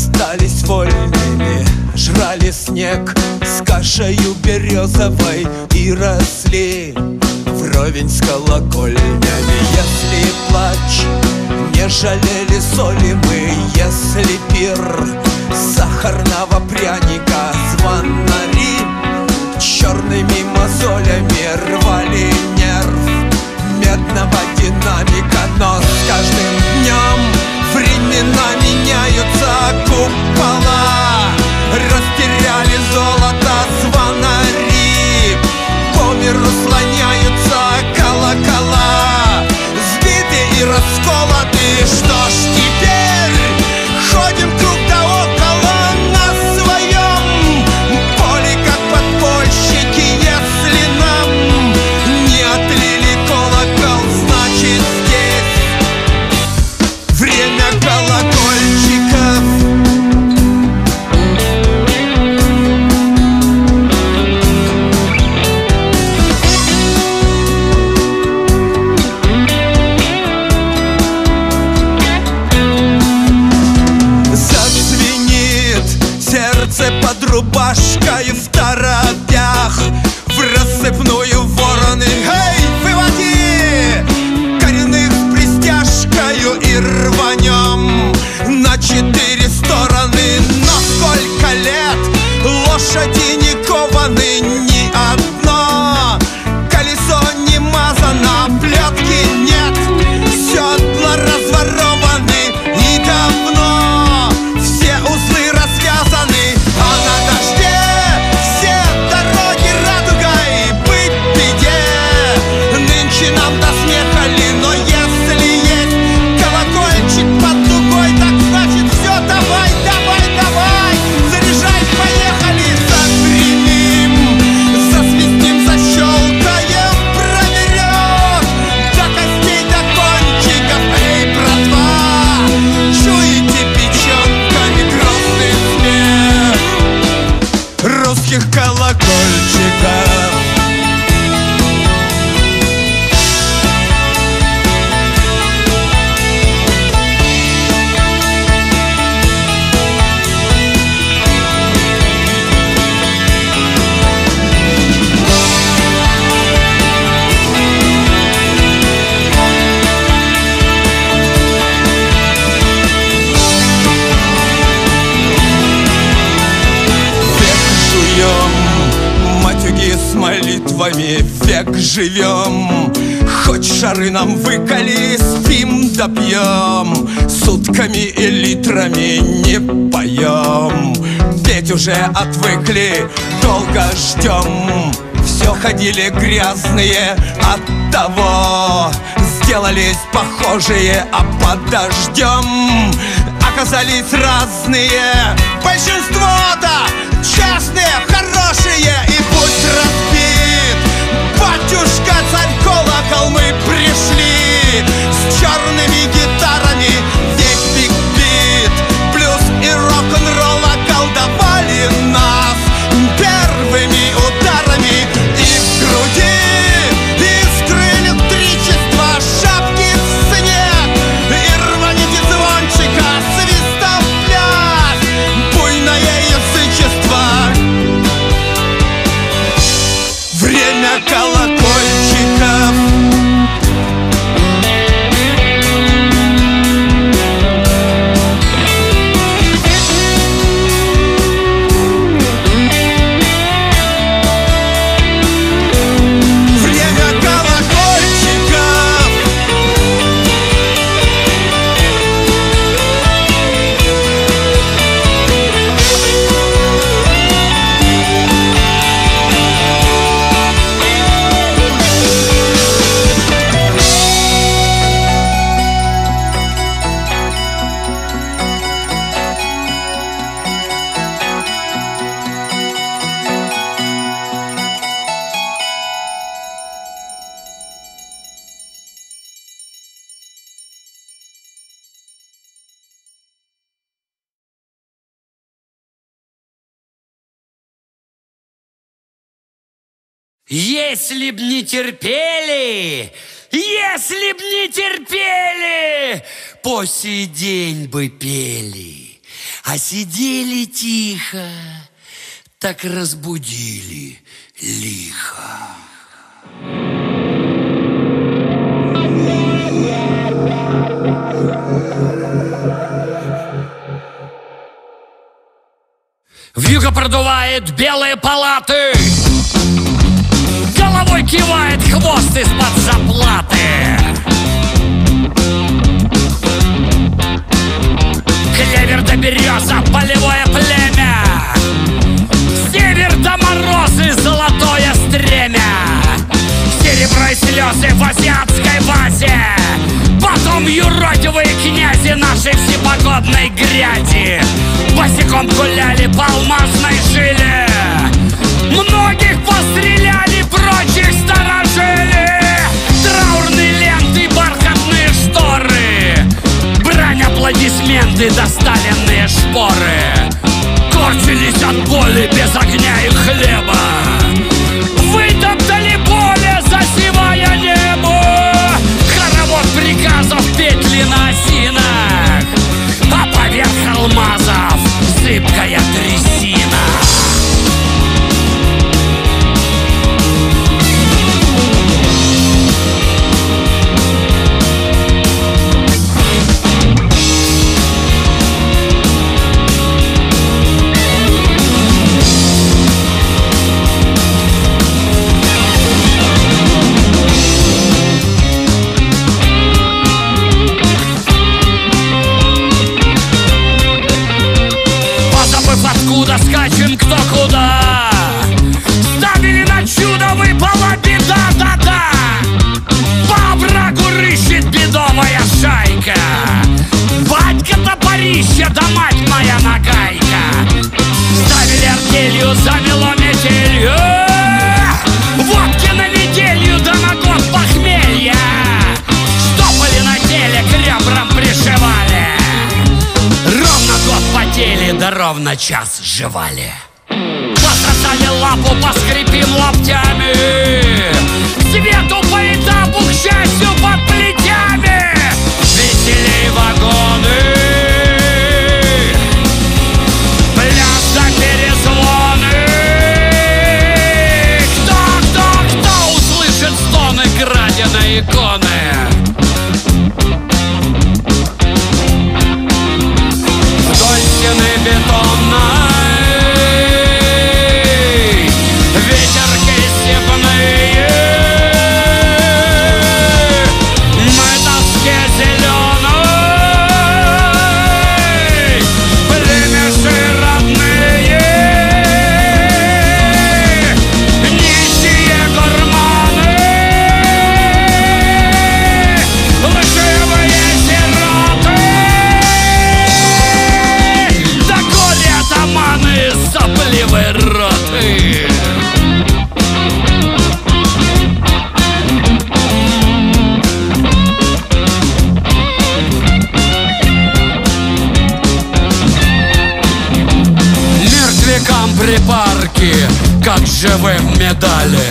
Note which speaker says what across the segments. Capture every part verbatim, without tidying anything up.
Speaker 1: остались вольными, жрали снег с кашею березовой и росли вровень с колокольнями. Если плач не жалели соли мы, если пир сахарного пряника, звонари черными мозолями рвали нерв медного динамика. Но с каждым днем времена меняются, купола растеряли золото, звонари по миру слоняются, колокола сбиты и расколоты. Что ж теперь ходим круг да около на своем поле, как подпольщики. Если нам не отлили колокол, значит здесь время колокольчиков. Под рубашкой в торопях, в рассыпную вороны. Эй, выводи коренных с пристяжкою и рванем на четыре стороны. Но сколько лет лошади не кованы, ни одно колесо не мазано, плетки нет, седла разворованы и давно все узлы развязаны. А на дожде все дороги радугой, быть беде нынче нам до смеха ли. Но если есть колокольчик под дугой, так значит все, давай, давай, давай, заряжай, поехали. Загремим, засвистим, защелкаем, проверем до костей, до кончиков. Эй, братва, чуете печенками грозный смех русских колокольчиков? Матюги с молитвами век живем, хоть шары нам выколи, спим да пьем, сутками и литрами не поем. Петь уже отвыкли, долго ждем, все ходили грязные от того, сделались похожие, а под дождем оказались разные. Большинство-то частные, хорошие, и пусть разбит батюшка царь колокол. Мы пришли с черными гитарами, весь биг-бит, блюз и рок-н-ролл околдовали нас первыми ударами. И в груди искры электричества, шапки в снег, и рваните звончика, свистом пляс, буйное язычество. Время колокольчиков.
Speaker 2: Если б не терпели, если б не терпели, по сей день бы пели. А сидели тихо, так разбудили лихо. Вьюга продувает белые палаты, головой кивает хвост из-под заплаты. Клевер да береза, полевое племя, север да морозы, золотое стремя, серебро и слезы в азиатской вазе, потом юродивые князи нашей всепогодной грязи босиком гуляли по алмазной жиле, многих постреляли, прочих сторожили. Траурные ленты, бархатные шторы, брань, аплодисменты, доставленные шпоры, корчились от боли без огня и хлеба, вытоптали поле, засевая небо. Хоровод приказов, петли на осинах, а поверх алмазов зыбкая трясина. Откуда скачем, кто куда, ставили на чудо, выпала беда, да-да. По оврагу рыщет бедовая шайка, батька топорище, да мать моя нагайка. Ставили артелью, замело метелью, водки на неделю, да на год похмелья. Штопали на теле, к ребрам пришивали, ровно год потели, да ровно час жевали. Пососали лапу, поскрипим локтями, свету по этапу, к счастью, под плетями. Веселей вагоны, пляс да перезвоны. Кто, кто, кто услышит стоны краденой иконы? Бетонной, ветерки степные, мы тоске зеленой, племеши родные, нищие гурманы, лживые сироты. Атаманы, сопливые роты. Мертвякам припарки, как живым медали,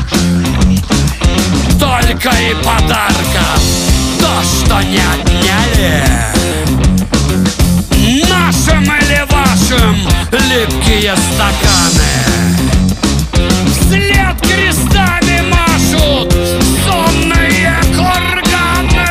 Speaker 2: только и подарков то, что не отняли. Нашим или вашим липкие стаканы вслед крестами машут сонные курганы.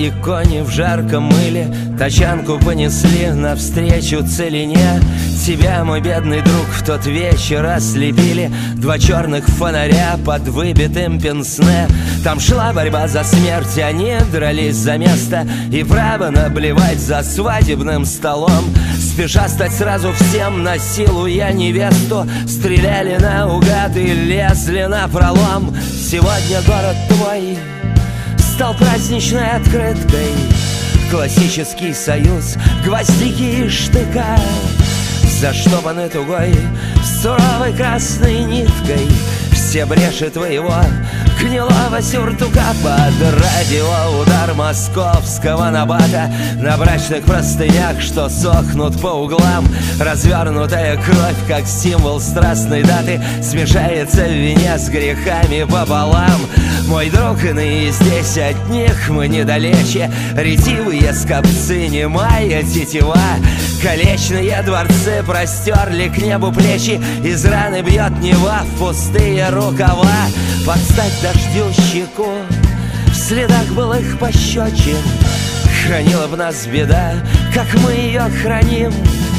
Speaker 3: и кони в жарком мыле тачанку понесли навстречу целине. Тебя, мой бедный друг, в тот вечер ослепили два черных фонаря под выбитым пенсне. Там шла борьба за смерть, они дрались за место и право наблевать за свадебным столом. Спеша стать сразу всем, насилуя невесту, стреляли наугад и лезли на пролом. Сегодня город твой стал праздничной открыткой, классический союз, гвоздики и штыка, заштопаны тугой суровой красной ниткой все бреши твоего гнилого сюртука. Под радио удар московского набата на брачных простынях, что сохнут по углам. Развернутая кровь, как символ страстной даты, смешается в вине с грехами пополам. Мой друг, иные здесь, от них мы недалече, ретивые скопцы, немая тетива. Колечные дворцы простерли к небу плечи, из раны бьет Нева в пустые рукава. Подстать дождю щеку в следах былых пощечин, хранила б нас беда, как мы ее храним.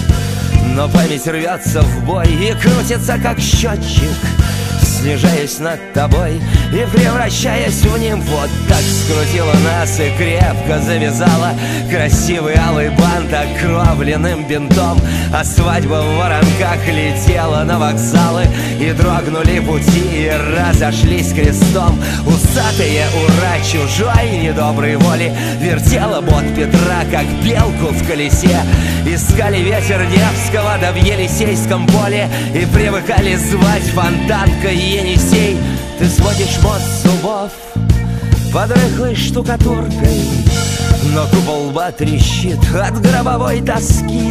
Speaker 3: Но память рвется в бой и крутится, как счетчик, снижаясь над тобой и превращаясь в нимф. Вот так скрутила нас и крепко завязала красивый алый бант окровленным бинтом. А свадьба в воронках летела на вокзалы, и дрогнули пути, и разошлись крестом. Усатые ура чужой недоброй воли вертела бот Петра, как белку в колесе. Искали ветер Невского да в Елисейском поле и привыкали звать фонтанкой Енисей. Ты сводишь мост зубов под рыхлой штукатуркой, но купол лба трещит от гробовой тоски.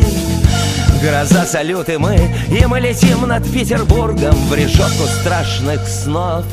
Speaker 3: Гроза, салют и мы, и мы летим над Петербургом в решетку страшных снов.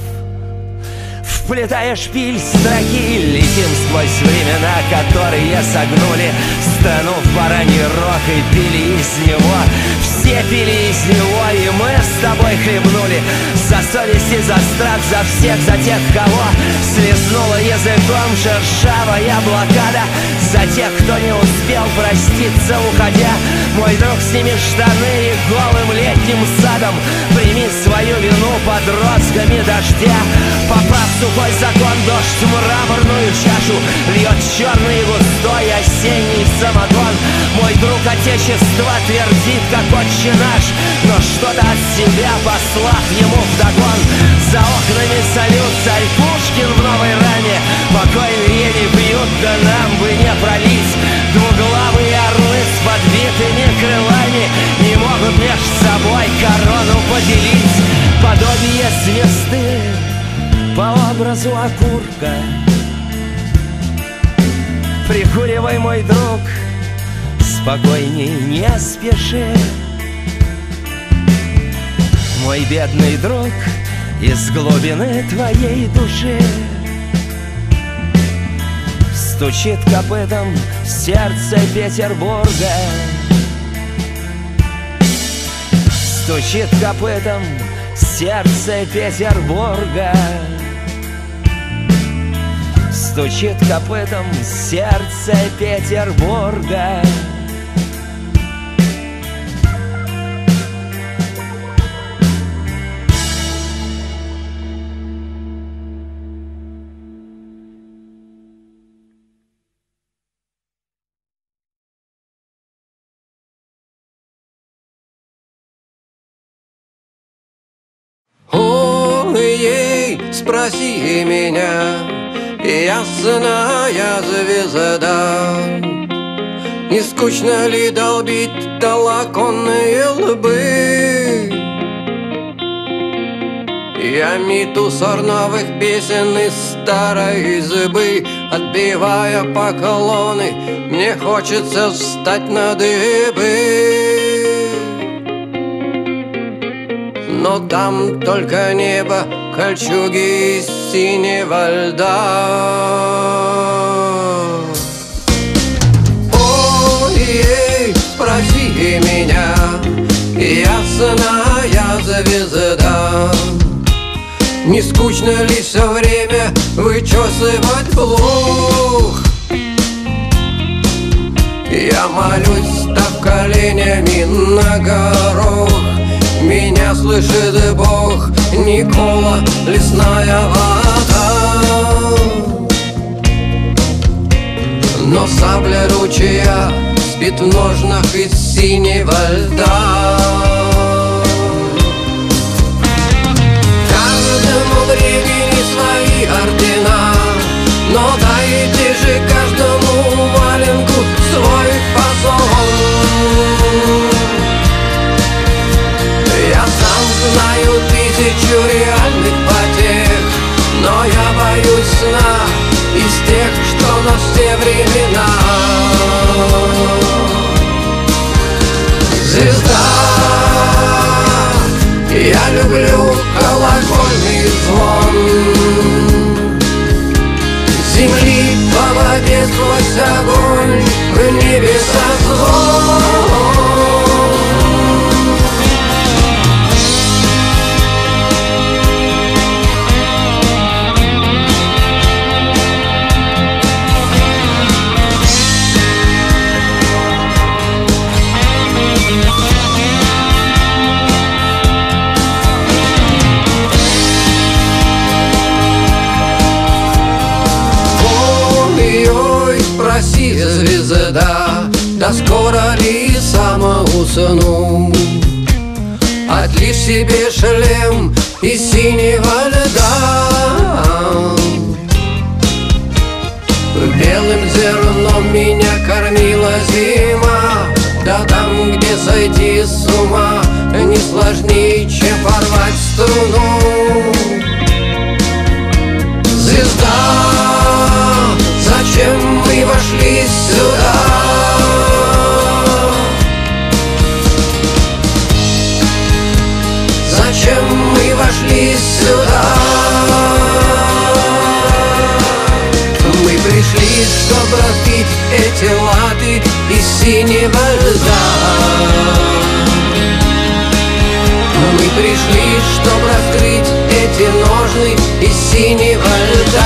Speaker 3: Вплетая шпиль строки, летим сквозь времена, которые согнули страну в бараний рог и пили из него. Все пили из него, и мы с тобой хлебнули за совесть и за страх, за всех, за тех, кого слезнула языком шершавая блокада, за тех, кто не успел проститься, уходя. Мой друг, сними штаны и голым летним садом прими свою вину под розгами дождя. Поправ сухой закон, дождь в мраморную чашу льет черный густой осенний самогон. Мой друг, отечество твердит, как отче наш, но что-то от себя послав ему вдогон. За окнами салют, царь Пушкин в новой раме, покойные не пьют, да нам бы не пролить. Двуглавые орлы с подбитыми крылами не могут между собой корону поделить. Подобие звезды по образу окурка, прикуривай, мой друг, спокойней, не спеши. Мой бедный друг, из глубины твоей души стучит копытом сердце Петербурга, стучит копытом сердце Петербурга, стучит копытом сердце Петербурга.
Speaker 4: Спроси меня, ясная звезда, не скучно ли долбить толоконные лбы? Я мету сор новых песен из старой избы, отбивая поклоны, мне хочется встать на дыбы. Но там только небо, кольчуги из синего льда. Ой, спроси меня, ясная звезда, не скучно ли все время вычесывать плуг? Я молюсь, став коленями на горох. Меня слышит Бог, Никола, лесная вода. Но сабля ручья спит в ножнах из синего льда. Каждому времени свои ордена, но дайте же каждому валенку свой фасон. Я сам знаю тысячу реальных потех, но я боюсь сна из тех, что на все времена. Звезда, я люблю колокольный звон. Земли по воде сквозь огонь, в небеса звон. Спроси, звезда, да скоро ли сама усну? Отлишь себе шлем из синего льда. Белым зерном меня кормила зима, да там, где сойти с ума, не сложнее, чем порвать струну. Звезда, зачем мы вошли сюда? Зачем мы вошли сюда? Мы пришли, чтобы разбить эти латы из синего льда. Мы пришли, чтобы раскрыть эти ножны из синего льда.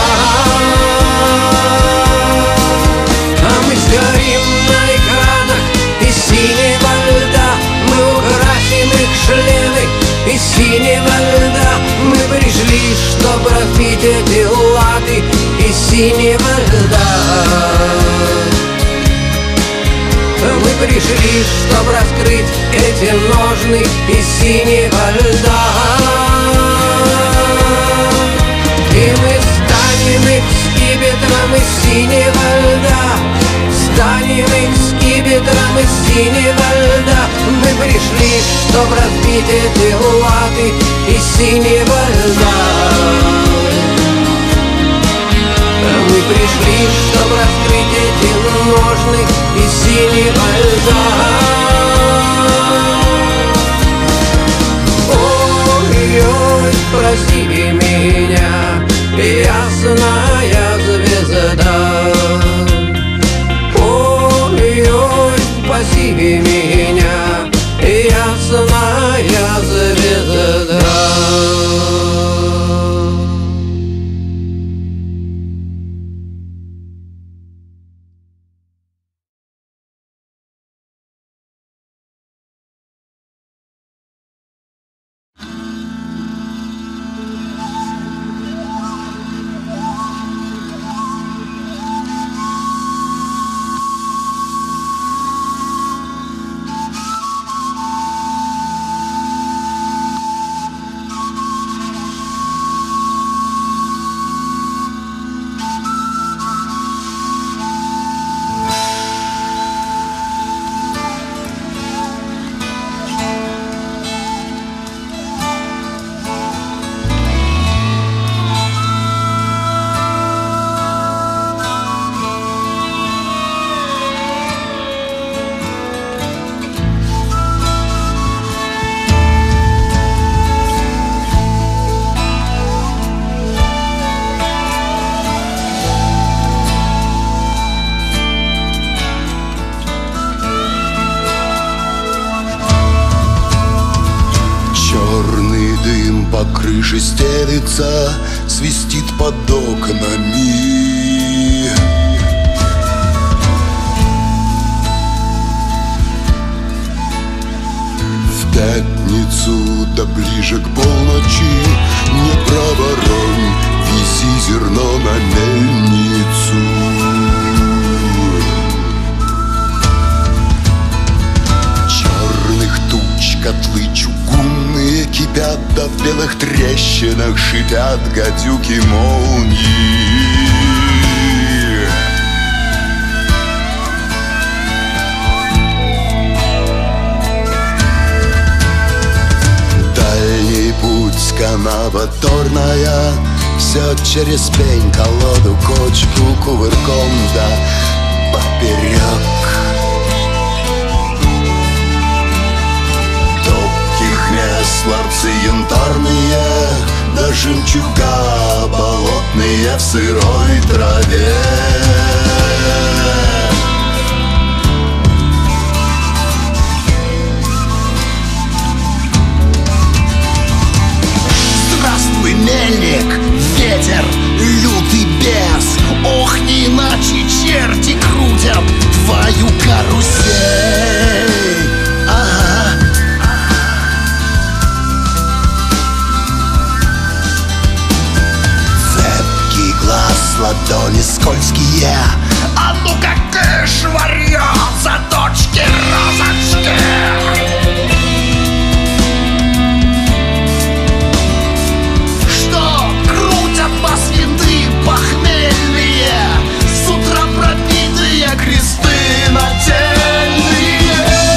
Speaker 4: Горим на экранах из синего льда. Мы украсим их члены из синего льда. Мы пришли, чтобы разбить эти латы из синего льда. Мы пришли, чтобы раскрыть эти ножны из синего льда. И мы станем их скипетром из синего льда. Станем их скипетром из синего льда. Мы пришли, чтобы разбить эти латы из синего льда. Мы пришли, чтобы раскрыть эти ножны из синего льда. Ой-ой, прости меня, ясная звезда. Ой-ой, спаси меня, ясная звезда.
Speaker 5: крыши стелится, свистит под окнами. мельницу, да ближе к полночи не проворонь, вези зерно на мельницу. Черных туч котлы чугунные кипят, да в белых трещинах шипят гадюки молнии. Дальний путь канава торная, все через пень, колоду, кочку, кувырком да поперек. Топких мест ларцы янтарные, да жемчуга болотные в сырой траве. Здравствуй, мельник, ветер, лютый бес, ох, не иначе черти крутят твою карусель. Ага. Цепкий глаз, ладони скользкие, а ну как ты швырнет за точки розочки. Похмельные, с утра пробитые кресты нательные.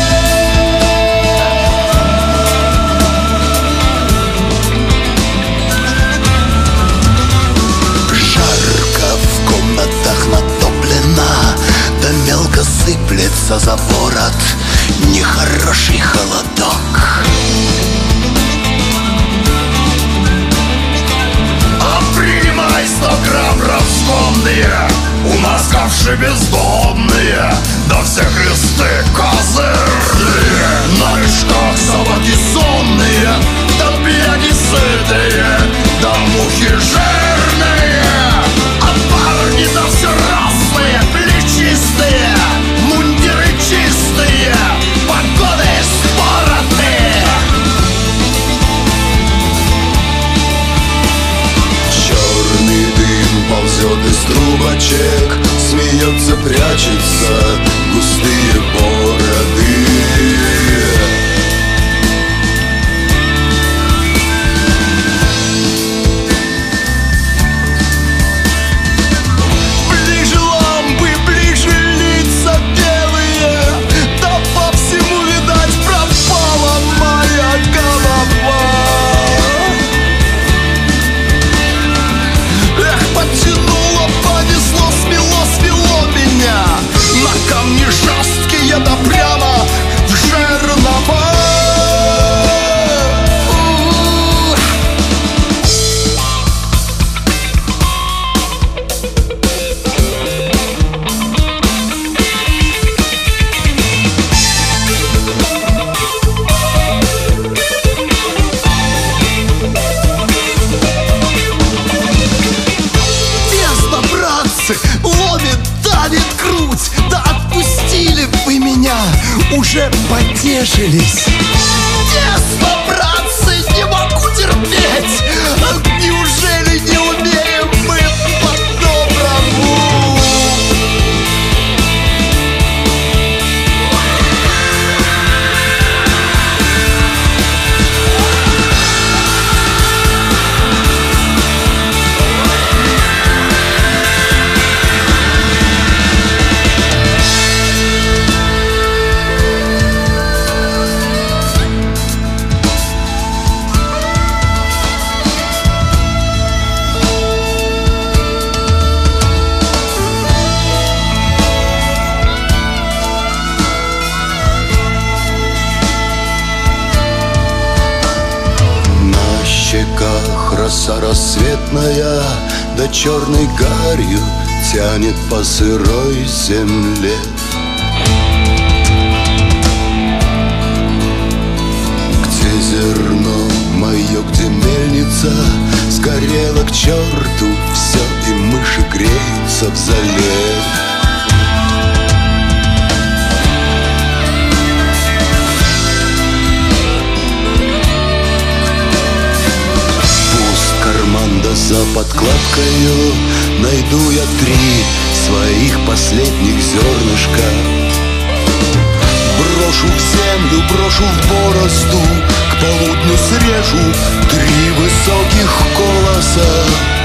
Speaker 5: Жарко в комнатах натоплено, да мелко сыплется за ворот нехороший холодок. Сто грамм раскомные, у нас ковши бездомные, да все кресты козырные. На мешках собаки сонные, да бляди сытые, да мухи жирные. А парни-то все рослые, плечистые, мундиры чистые, погоды споротные. Черный дым ползет из трубочек, смеется, прячется густые бороды. Ближе лампы, ближе лица белые, да по всему, видать, пропала моя голова. Подтянуло, понесло, смело, свело меня на камни жесткие, да прямо в жернова. Ломит, давит грудь, да отпустили вы меня, уже потешились. Тесно, братцы, не могу терпеть, неужели не умеем мы по-доброму? Роса рассветная, да черной гарью тянет по сырой земле. Где зерно мое, где мельница, сгорела к черту все, и мыши греются в зале. складкою найду я три своих последних зернышка. Брошу в землю, брошу в борозду, к полудню срежу три высоких колоса.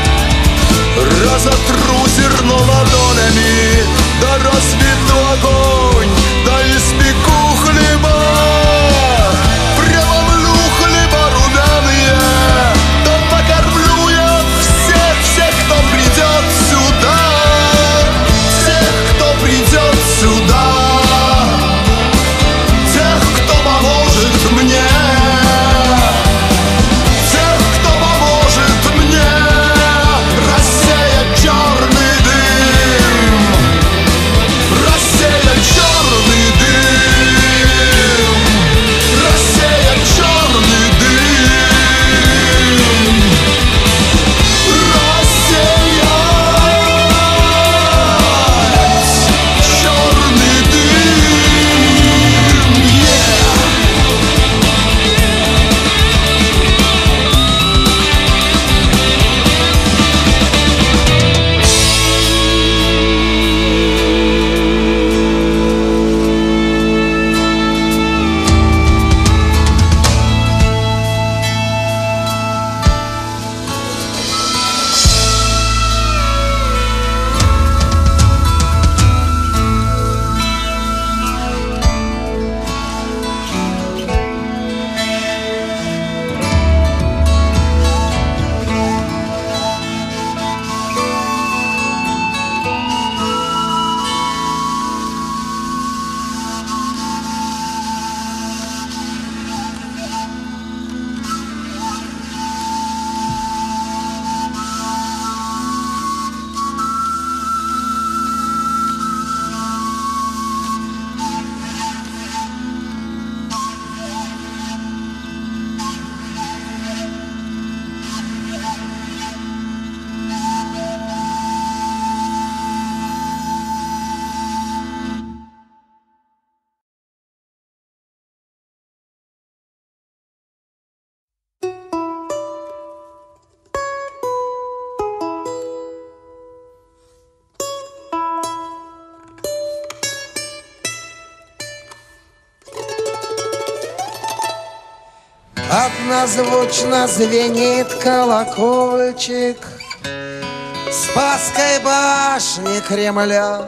Speaker 5: Разотру зерно ладонями, да разведу огонь, да испеку хлеба. Преломлю хлеба румяные, да накормлю я всех, всех, кто придет сюда, всех, кто придет сюда, тех, кто поможет мне, тех, кто поможет мне рассеять черный дым, рассеять черный дым, рассеять черный дым, рассеять черный дым, yeah.
Speaker 4: Однозвучно звенит колокольчик Спасской башни Кремля.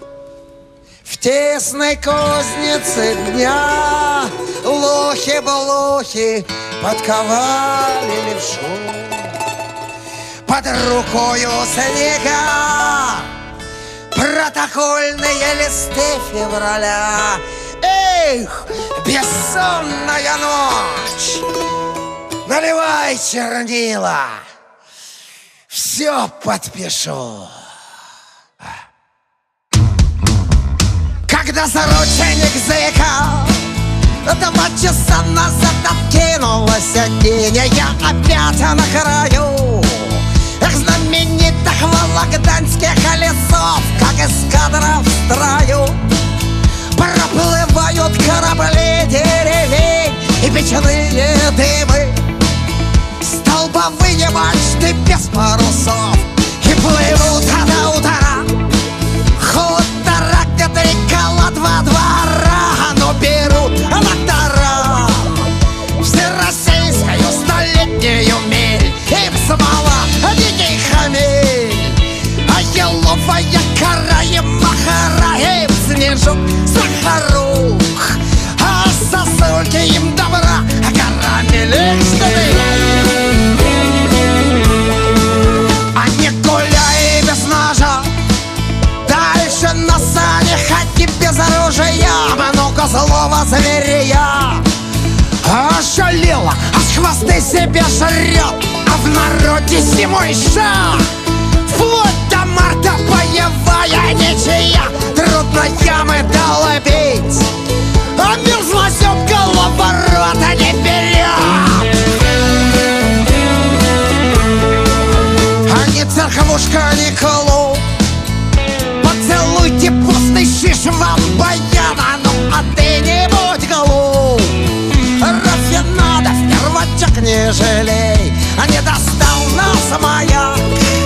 Speaker 4: В тесной кузнице дня лохи-блохи подковали левшу. Под рукою снега протокольные листы февраля. Эх, бессонная ночь! Наливай чернила, все подпишу. Когда сорочник зэка два часа назад откинулась сиденье, я опять на краю эх, знаменитых вологданских лесов, как эскадра в строю. Проплывают корабли деревень и печные дымы, столбовые мачты без парусов, и плывут до утра хутора, где трикола два двора, но берут доктора всероссийскую столетнюю мель. Им смола, дикий хамель, а еловая кора и махара, им снежок сахарух, а сосульки им добра, а карамель штаны. Они гуляют без ножа, дальше на сане ходи без оружия, много злого зверя. Ошалела, аж хвосты себе жрет, а в народе зимой шаг. Вплоть до марта боевая ничья, трудно ямы долбить, а мерзлосем коловорота не берет. А ни церковушка, ни клуб, поцелуйте постный шиш вам баяна, ну а ты не будь глуп. Рафинадов, первачок не жалей, а не достал нас маяк.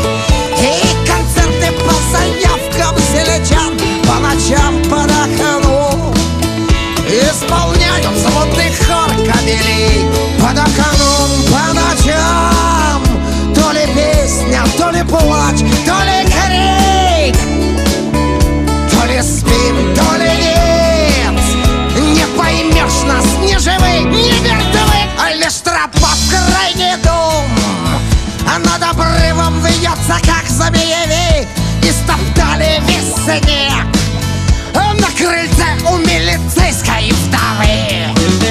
Speaker 4: исполняют звонный хор кабелей под окном по ночам. То ли песня, то ли плач, то ли крик, то ли спим, то ли нет. Не поймешь нас ни живых, ни мертвых, а лишь тропа в крайний дом. А над обрывом вьется, как змеевик, и стоптали весь снег на крыльце у милицейской вдовы.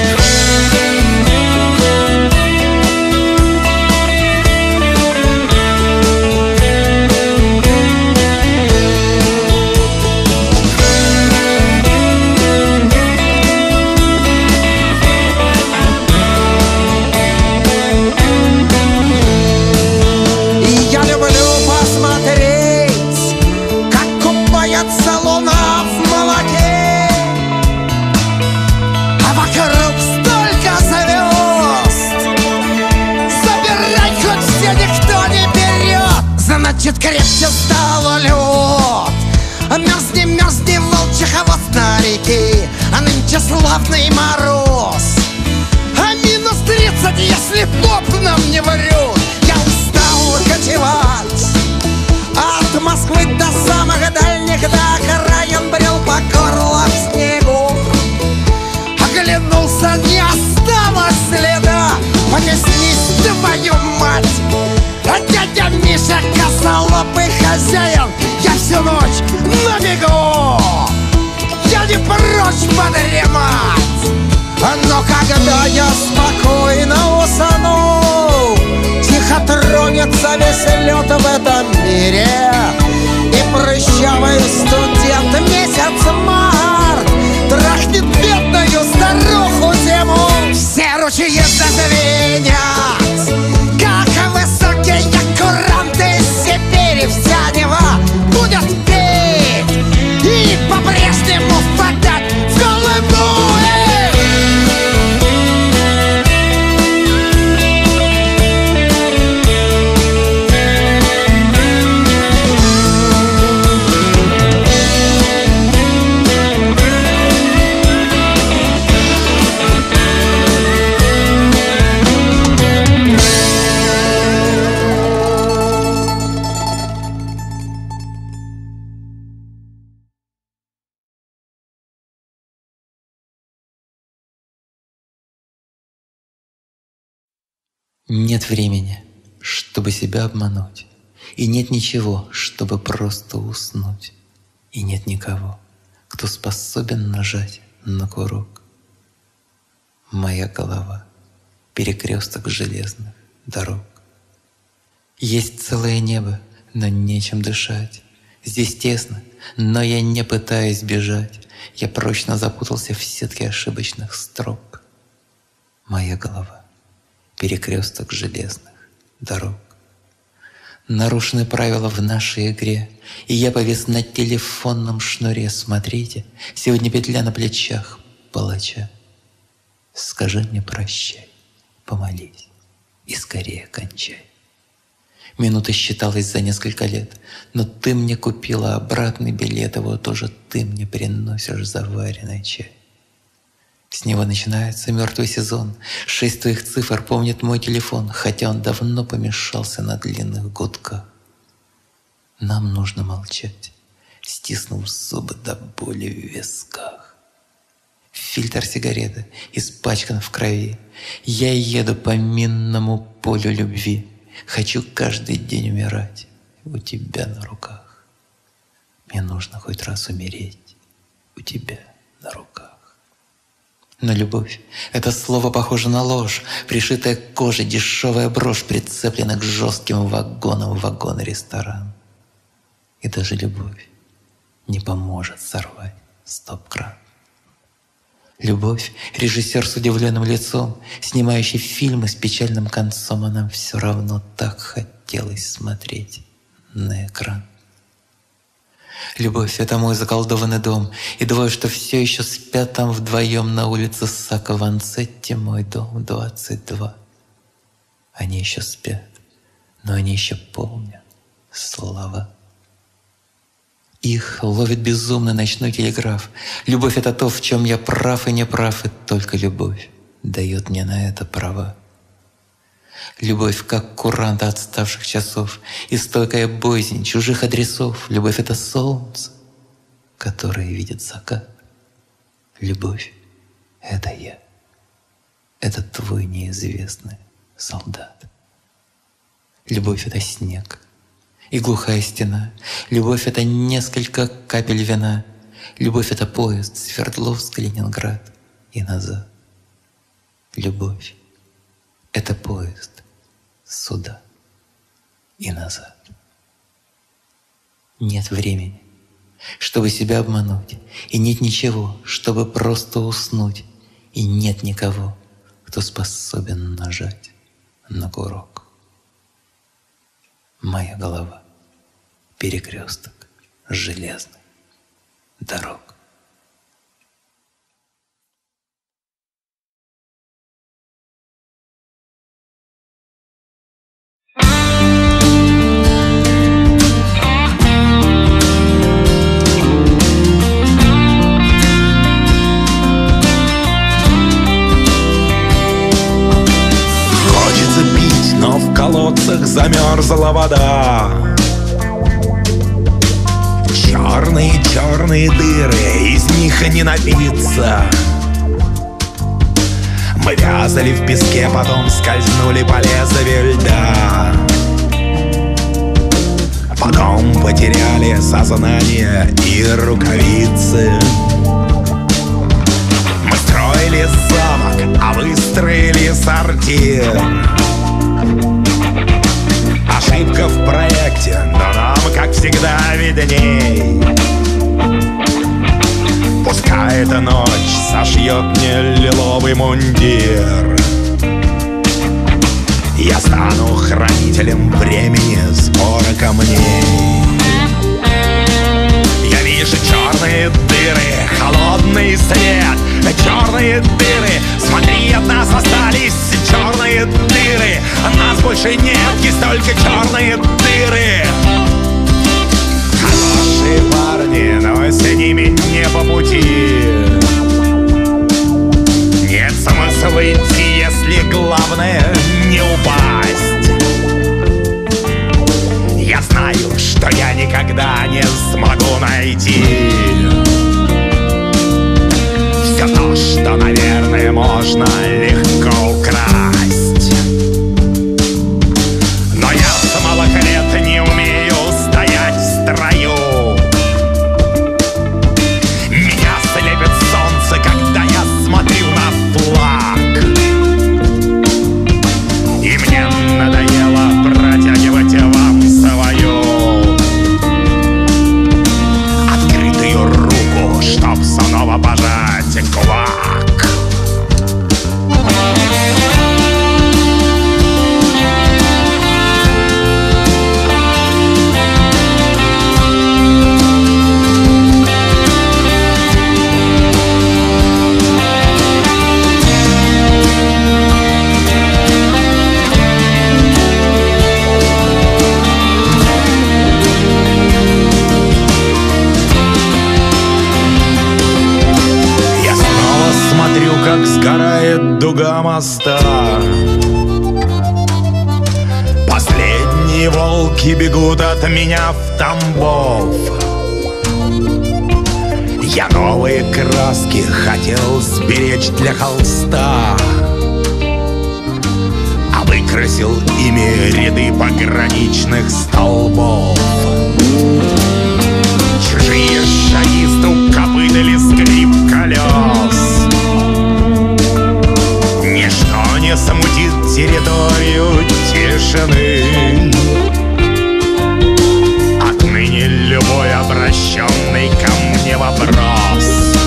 Speaker 4: Крепче стал лед, мерзни, мерзни, волчий хвост на реке, а нынче славный мороз. А минус тридцать, если поп нам не врет. Я устал кочевать от Москвы до самых дальних, до окраин брел по горло в снегу. Оглянулся, не осталось следа. Пояснись, твою мать, а дядя Миша косолапый хозяин. Я всю ночь на бегу, я не прочь подремать. Но когда я спокойно усну, тихо тронется весь лед в этом мире, и прыщавый студент месяц март трахнет бедную старуху зиму. Все ручьи зазвенят, как высокие куранты Сибири. Вся Нева будет петь и по-прежнему впадать в голубую.
Speaker 3: Нет времени, чтобы себя обмануть, и нет ничего, чтобы просто уснуть, и нет никого, кто способен нажать на курок. Моя голова — перекресток железных дорог. Есть целое небо, но нечем дышать. Здесь тесно, но я не пытаюсь бежать. Я прочно запутался в сетке ошибочных строк. Моя голова — перекресток железных дорог. Нарушены правила в нашей игре, и я повис на телефонном шнуре. Смотрите, сегодня петля на плечах палача. Скажи мне прощай, помолись и скорее кончай. Минута считалась за несколько лет, но ты мне купила обратный билет, и вот уже ты мне приносишь заваренный чай. С него начинается мертвый сезон. Шесть твоих цифр помнит мой телефон, хотя он давно помешался на длинных гудках. Нам нужно молчать, стиснув зубы до боли в висках. Фильтр сигареты испачкан в крови. Я еду по минному полю любви. Хочу каждый день умирать у тебя на руках. Мне нужно хоть раз умереть у тебя на руках. Но любовь — это слово похоже на ложь, пришитая к коже дешевая брошь, прицеплена к жестким вагонам вагон-ресторан. И даже любовь не поможет сорвать стоп-кран. Любовь — режиссер с удивленным лицом, снимающий фильмы с печальным концом, а нам все равно так хотелось смотреть на экран. Любовь — это мой заколдованный дом, и двое, что все еще спят там вдвоем на улице Сакко-Ванцетти, мой дом двадцать два. Они еще спят, но они еще помнят слова.
Speaker 6: Их ловит безумный ночной телеграф. Любовь — это то, в чем я прав и не прав, и только любовь дает мне на это права. Любовь, как курант отставших часов, и стойкая боязнь чужих адресов. Любовь — это солнце, которое видит закат. Любовь — это я, это твой неизвестный солдат. Любовь — это снег и глухая стена. Любовь — это несколько капель вина. Любовь — это поезд Свердловск-Ленинград и назад. Любовь — это поезд сюда и назад. Нет времени, чтобы себя обмануть, и нет ничего, чтобы просто уснуть, и нет никого, кто способен нажать на курок. Моя голова — перекресток железных дорог.
Speaker 5: Хочется пить, но в колодцах замерзла вода. Черные-черные дыры, из них не напиться. Мы вязали в песке, потом скользнули по лезвию льда. Потом потеряли сознание и рукавицы. Мы строили замок, а выстроили сортир. Ошибка в проекте, но нам, как всегда, видней. Пускай эта ночь сошьет мне лиловый мундир. Я стану хранителем времени сбора камней. Я вижу черные дыры, холодный свет. Черные дыры, смотри, от нас остались черные дыры. Нас больше нет, есть только черные дыры. Хорошие парни, но с ними не по пути. Нет смысла идти, если главное не упасть. Я знаю, что я никогда не смогу найти все то, что, наверное, можно легко украсть. Но я с малых лет не умею стоять в строю. Меня слепит солнце, когда я смотрю на флаг. И мне надоело протягивать вам свою открытую руку, чтоб снова пожать кулак. Как сгорает дуга моста. Последние волки бегут от меня в Тамбов. Я новые краски хотел сберечь для холста, а выкрасил ими ряды пограничных столбов. Чужие шаги, стук копыт или скрип колес. Ничто не замутит территорию тишины. Отныне любой обращенный ко мне вопрос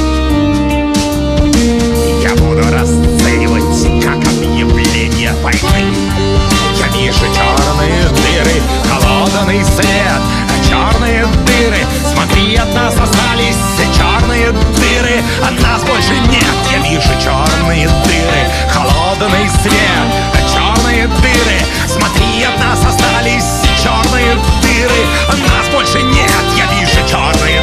Speaker 5: я буду расценивать как объявление войны. Я вижу черные дыры, холодный свет. Черные дыры, смотри, от нас остались черные дыры. От нас больше нет. Я вижу черные дыры, холодный свет. Черные дыры, смотри, от нас остались черные дыры. От нас больше нет. Я вижу черные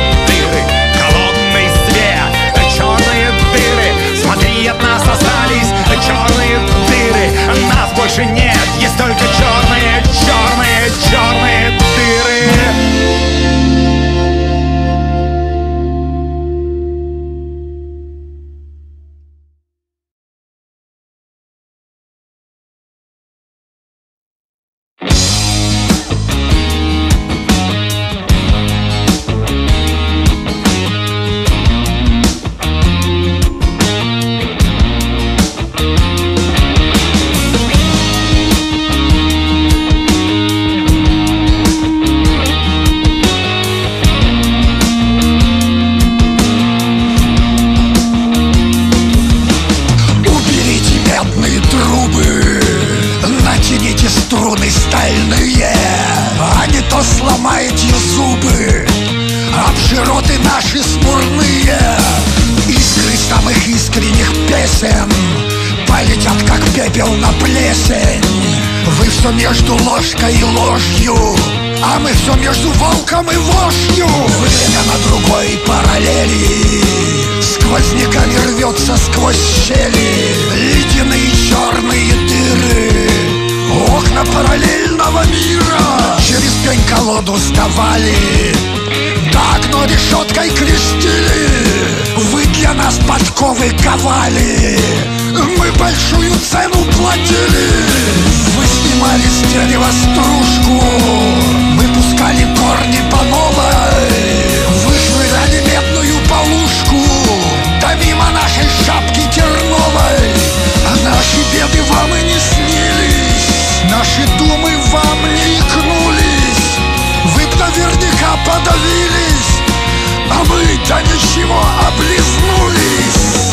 Speaker 5: больше нет. Есть только черные, черные, черные дыры.
Speaker 1: Струны стальные, а не то сломаете зубы об широты наши смурные. Искры самых искренних песен полетят, как пепел на плесень. Вы все между ложкой и ложью, а мы все между волком и вошью. Время на другой параллели сквозняками рвется сквозь щели. Ледяные черные дыры, окна параллельного мира. Через пень-колоду сдавали, да окно решеткой крестили. Вы для нас подковы ковали, мы большую цену платили. Вы снимали с дерева стружку, мы пускали корни по новой. Вы швыряли медную полушку, да мимо нашей шапки терновой. А наши беды вам и не снились, наши думы вам не икнулись. Вы б наверняка подавились, а мы до ничего облизнулись.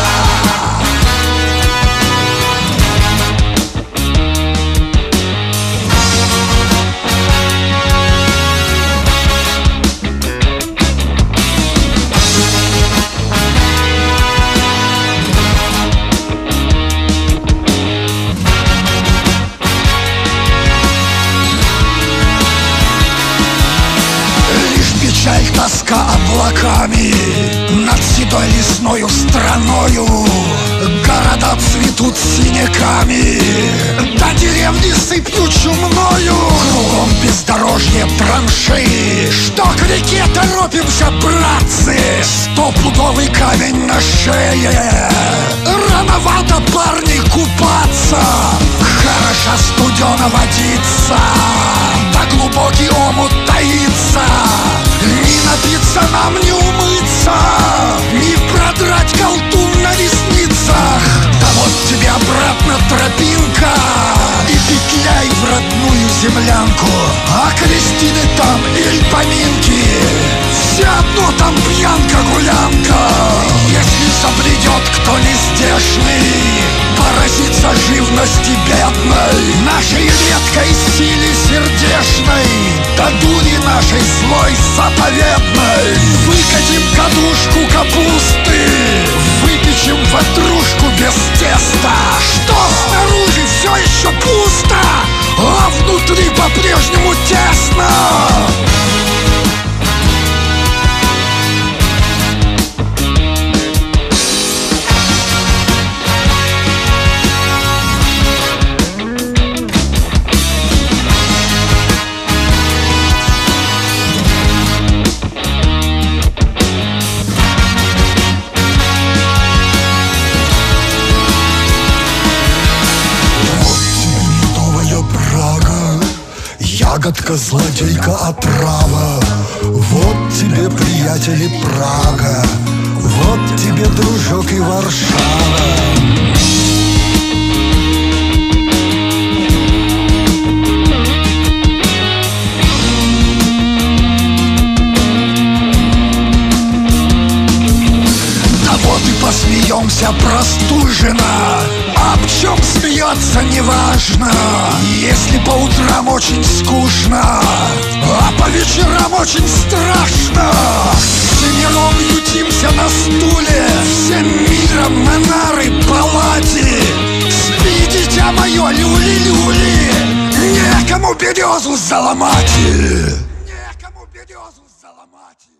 Speaker 1: Печаль, тоска облаками над седой лесною страною. Города цветут синяками, да деревни сыпью чумною. Кругом бездорожье траншеи, что к реке торопимся, братцы. Стопудовый камень на шее, рановато, парни, купаться. Хороша студена водица, да глубокий омут таится. Не напиться нам, не умыться, не продрать колтун на ресницах. Да вот тебе обратно тропинка, и петляй в родную землянку. А крестины там или поминки, все одно там пьянка-гулянка. Если соблюдет кто не здешний, поразится живности бедной, нашей редкой силе сердечной, да дури нашей злой заповедной. Выкатим кадушку капусты, выпечем ватрушку без теста. Что снаружи все еще пусто, а внутри по-прежнему тесно. Ягодка, злодейка, отрава. Вот тебе, приятели, Прага, вот тебе, дружок, и Варшава. Да вот и посмеемся простуженно. Об чем смеяться неважно, если по утрам очень скучно, а по вечерам очень страшно. Семером ютимся на стуле, всем миром на нары палате. Спи, дитя мое, люли-люли, некому березу заломать. Некому березу заломать.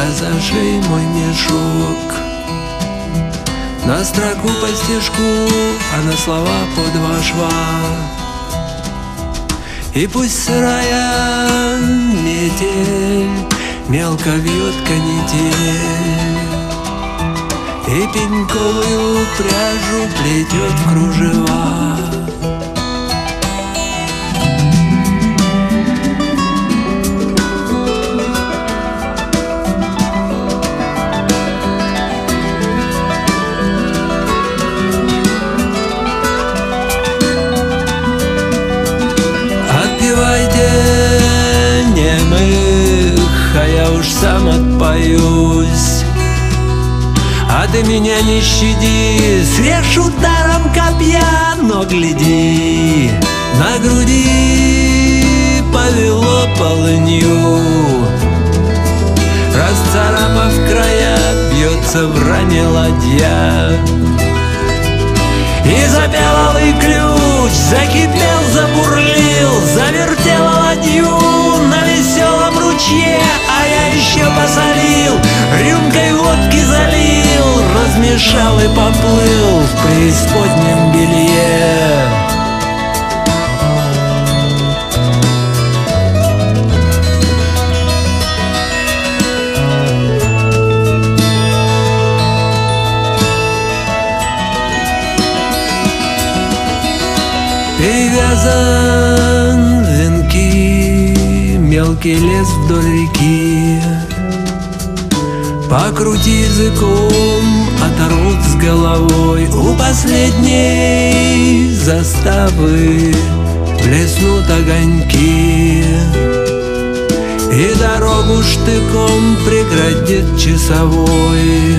Speaker 4: зашей мой мешок. На строку по стежку, а на слова по два шва. И пусть сырая метель мелко вьет канитель, и пеньковую пряжу плетет в кружева. А я уж сам отпоюсь. А ты меня не щади, срежь ударом копья, но гляди, на груди повело полынью. Расцарапав края, бьется в ране ладья. И запел алый ключ, закипел, забурлил, завертела ладью на веселом ручье. А я еще посолил, рюмкой водки залил, размешал и поплыл в преисподнем белье. Перевязан венки, мелкий лес вдоль реки. Покрути языком, оторвут с головой. У последней заставы блеснут огоньки, и дорогу штыком преградит часовой.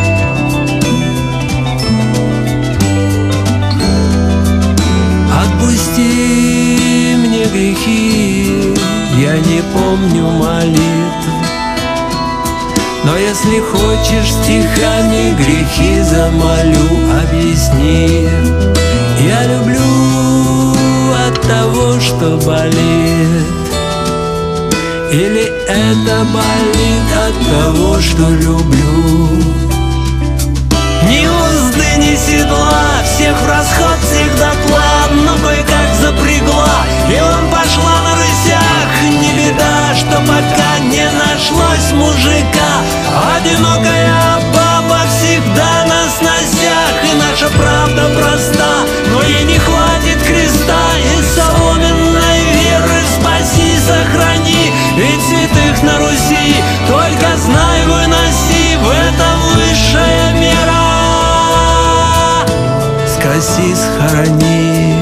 Speaker 4: Отпусти мне грехи, я не помню молитв, но если хочешь, стихами грехи замолю. Объясни, я люблю от того, что болит, или это болит от того, что люблю. Ни узды, ни седла, всех в расход, всех дотла, но кое-как запрягла, и он пошла на рысях. Не беда, что пока не нашлось мужика. Одинокая баба всегда на сносях, и наша правда проста, но ей не хватит креста. И соломенной веры спаси, сохрани, ведь святых на Руси только знай выноси. В этом высшая мера, скоси, схорони.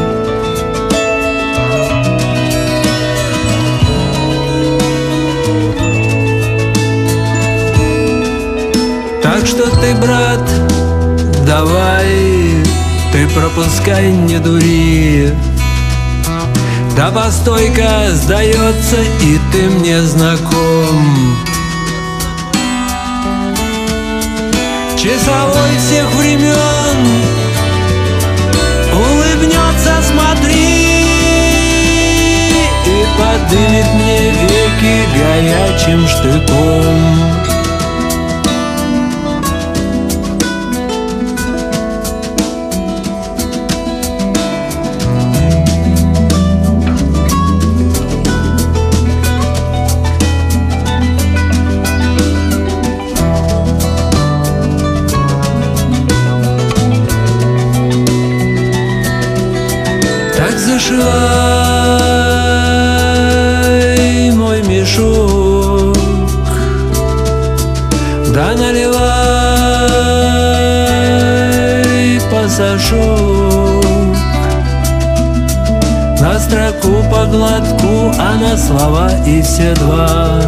Speaker 4: Так что ты, брат, давай, ты пропускай, не дури. Да постой-ка, сдается, и ты мне знаком. Часовой всех времен улыбнется, смотри, и подымет мне веки горячим штыком. Зашивай мой мешок, да наливай пасашок. На строку по глотку, а на слова и все два.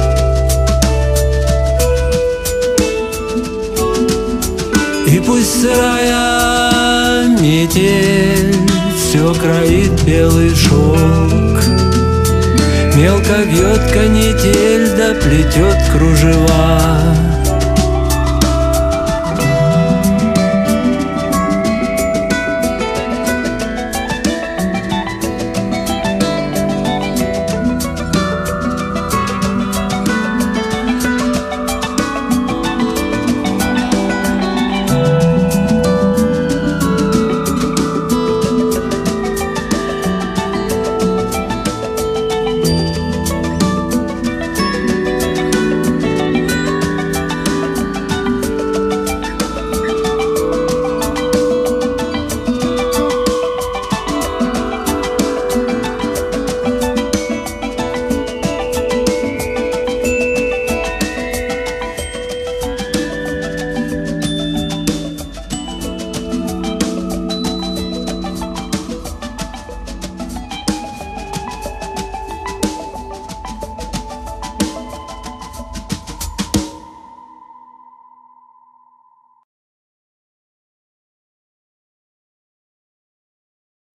Speaker 4: И пусть сырая метель все кроит белый шелк, мелко вьет канитель, да плетет кружева.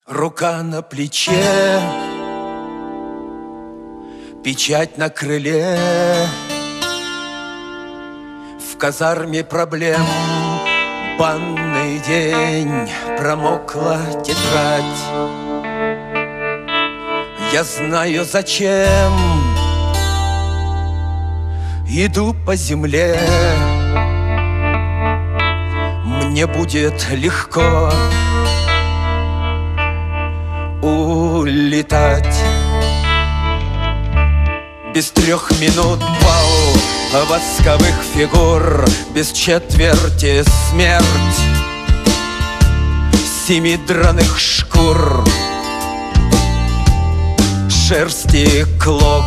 Speaker 3: Рука на плече, печать на крыле. В казарме проблем банный день, промокла тетрадь. Я знаю, зачем иду по земле. Мне будет легко улетать. Без трех минут бал восковых фигур, без четверти смерть семи драных шкур, шерсти клок.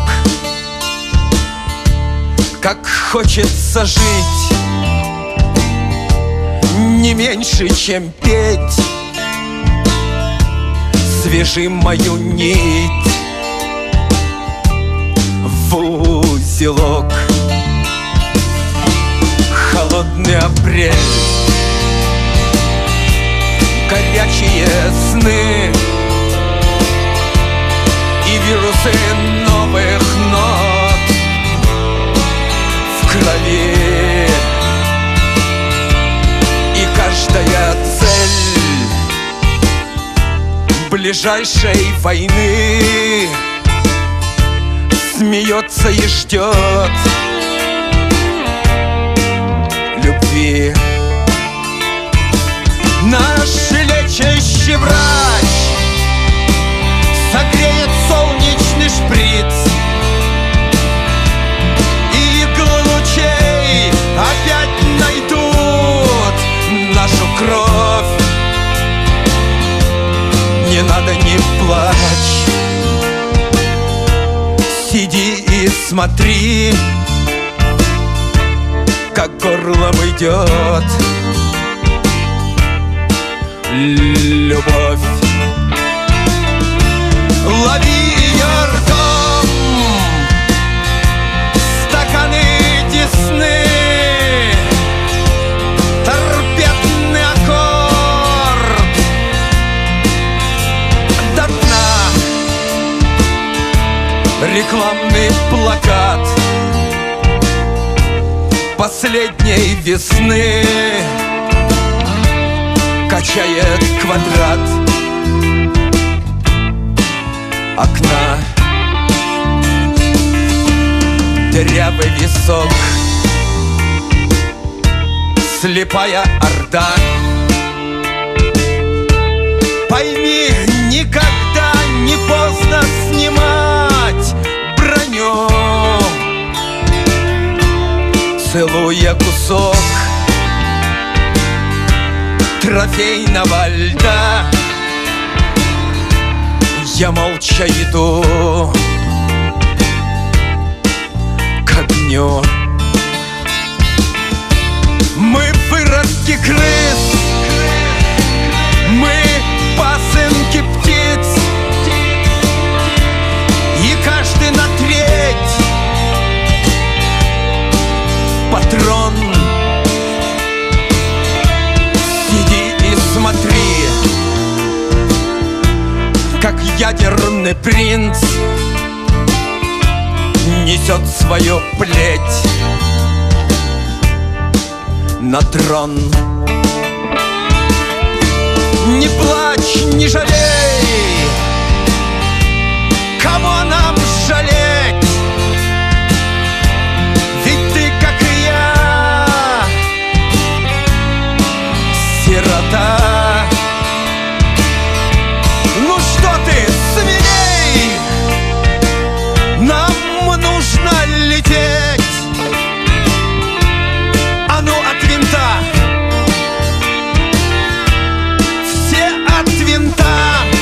Speaker 3: Как хочется жить, не меньше, чем петь. Свяжи мою нить в узелок. Холодный апрель, горячие сны и вирусы новых нот в крови. И каждая цель ближайшей войны смеется и ждет любви. Наш лечащий врач согреет солнечный шприц, и иглы лучей опять найдут нашу кровь. Не надо, не плачь, сиди и смотри, как горлом идет любовь. Лови ее ртом стаканы Десны, торпедный аккорд до дна, рекламный плакат последней весны качает квадрат окна. Дырявый висок, слепая орда. Пойми, никогда не поздно снимать броню, целуя кусок трофейного льда. Я молча иду к огню. Мы выродки крыс, мы пасынки птиц, и каждый на треть патрон. Сиди и смотри, как ядерный принц несет свою плеть на трон. Не плачь, не жалей, кого нам жалеть? Ведь ты, как и я, сирота. Ну что ты, смелей, нам нужно лететь. А ну от винта, все от винта.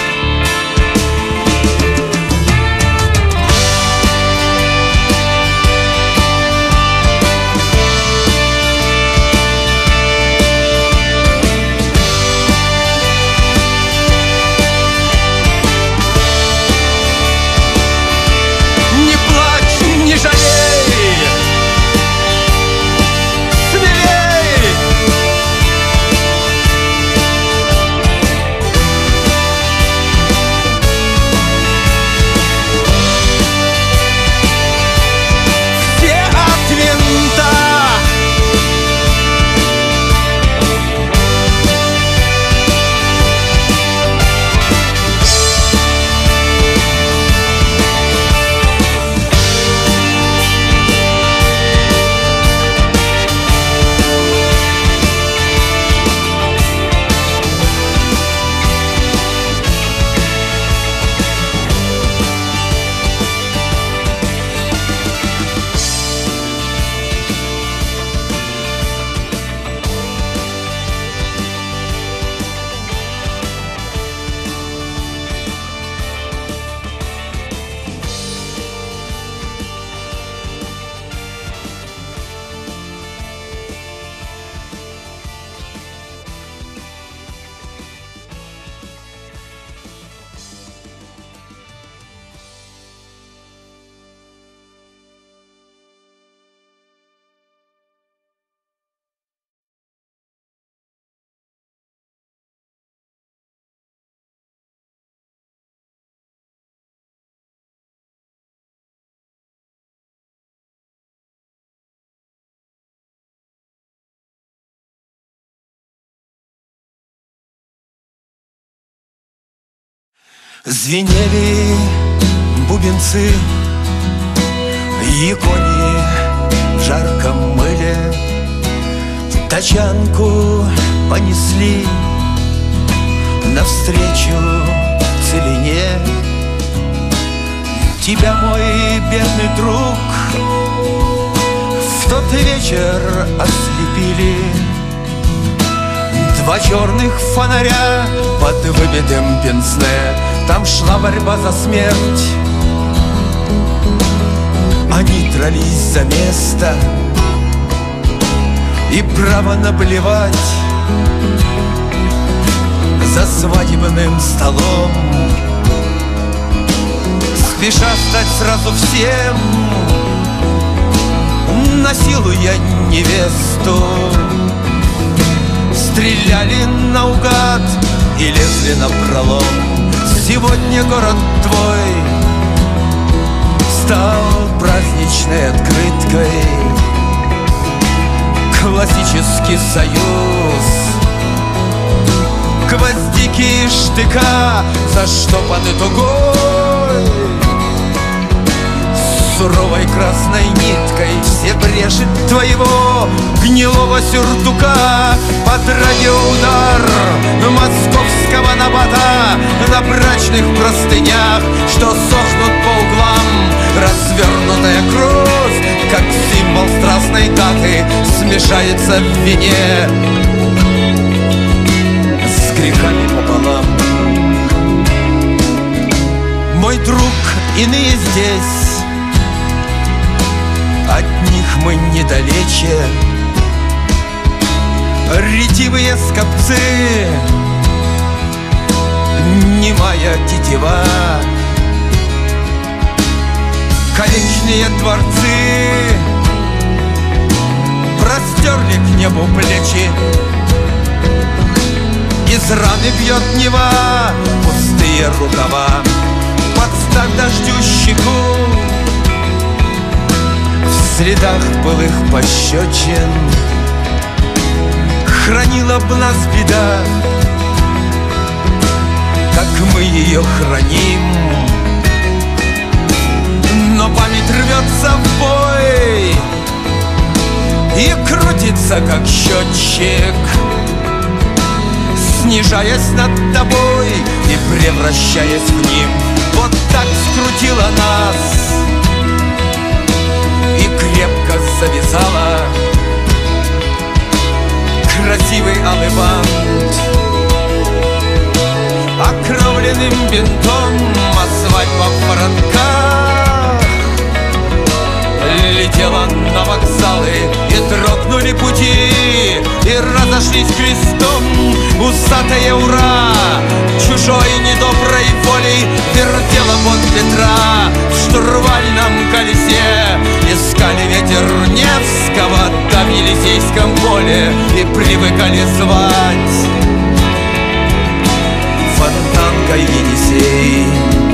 Speaker 3: Звенели бубенцы, икони в жарком мыле, тачанку понесли навстречу целине. Тебя, мой бедный друг, в тот вечер ослепили два черных фонаря под выбитым пенсне. Там шла борьба за смерть, они дрались за место и право наплевать за свадебным столом, спеша стать сразу всем, насилуя невесту. Стреляли наугад и лезли напролом. Сегодня город твой стал праздничной открыткой. Классический союз, гвоздики и штыка заштопаны тугой суровой красной ниткой. Все бреши твоего гнилого сюртука под радиоудар московского набата на брачных простынях, что сохнут по углам. Развернутая кровь, как символ страстной даты, смешается в вине с грехами пополам. Мой друг, иные здесь, от них мы недалече. Ретивые скопцы, немая тетива, колечные дворцы простерли к небу плечи. Из раны бьет Нева, пустые рукава, подставь дождю щеку. В следах былых пощечин хранила б нас беда, как мы ее храним. Но память рвется в бой и крутится, как счетчик, снижаясь над тобой и превращаясь в ним. Вот так скрутила нас и крепко завязала красивый алый бант. Окровленным бинтом, а свадьба в воронках летела на вокзалы, и дрогнули пути, и разошлись крестом. Усатое ура чужой недоброй волей вертела под Петра в штурвальном колесе. Искали ветер Невского да в Елисейском поле и привыкали звать фонтанкой Енисей.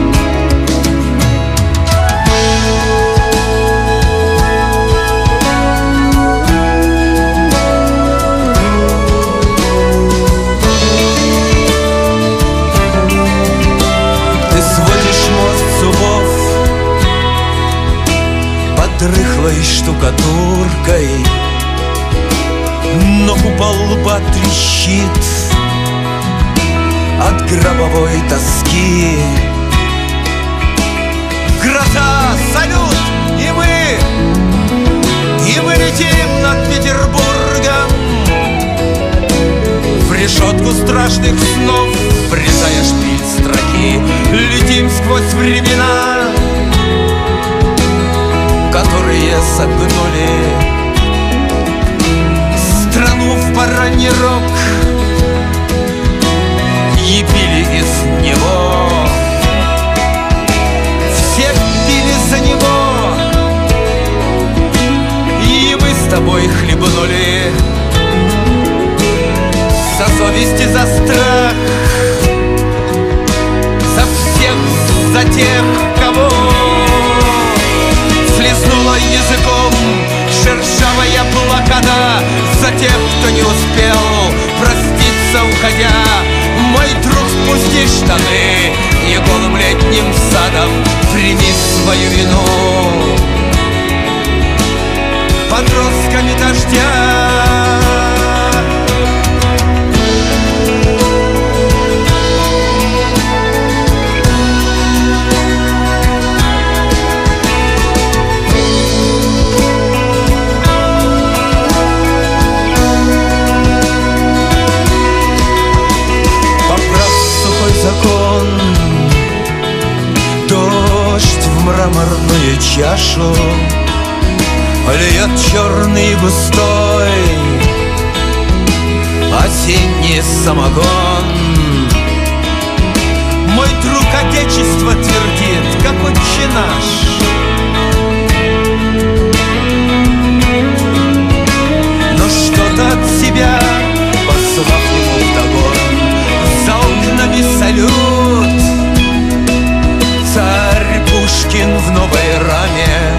Speaker 3: Рыхлой штукатуркой, но купол лба трещит от гробовой тоски. Гроза, салют, и мы, и мы летим над Петербургом в решетку страшных снов, врезая шпиль строки. Летим сквозь времена, которые согнули страну в бараний рог и пили из него. Все пили за него, и мы с тобой хлебнули за совесть и за страх, за всех, за тех, кого слезнула языком шершавая блокада, за тех, кто не успел проститься, уходя. Мой друг, спусти штаны и голым летним садом прими свою вину подростками дождя. Закон, дождь в мраморную чашу льет черный и густой осенний самогон. Мой друг, отечество твердит, как отче наш. Но что-то от себя, послав ему вдогон, за окнами салют. Царь Пушкин в новой раме,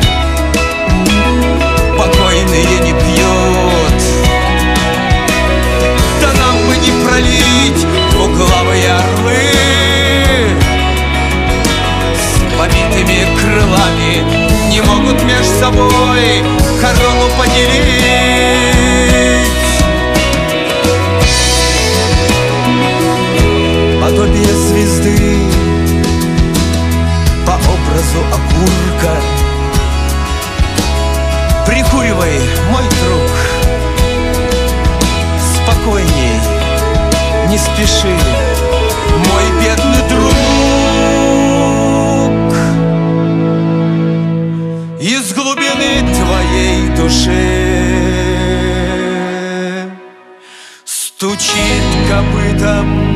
Speaker 3: покойные не пьют. Да нам бы не пролить двуглавые орлы с побитыми крылами, не могут меж собой корону поделить. Подобие звезды по образу окурка, прикуривай, мой друг, спокойней, не спеши, мой бедный друг. Из глубины твоей души стучит копытом